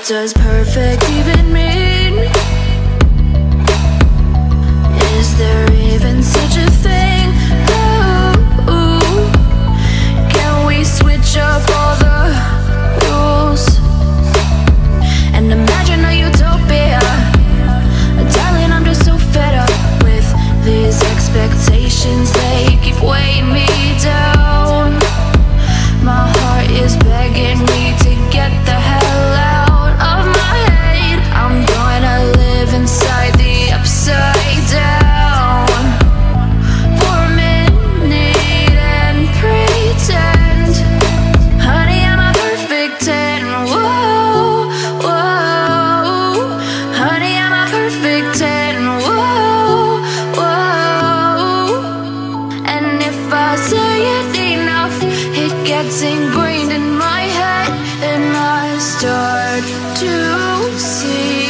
does perfect even mean? Is there even such a thing? Ooh, can we switch up all the rules and imagine a utopia? Darling, I'm just so fed up with these expectations. They keep weighing me down. My heart is begging me to get the hell out of my head. I'm gonna live inside the upside down for a minute and pretend, honey, I'm a perfect 10. Whoa, whoa, honey, I'm a perfect 10. Whoa, whoa, and if I say it enough, it gets ingrained in my head, and I start to see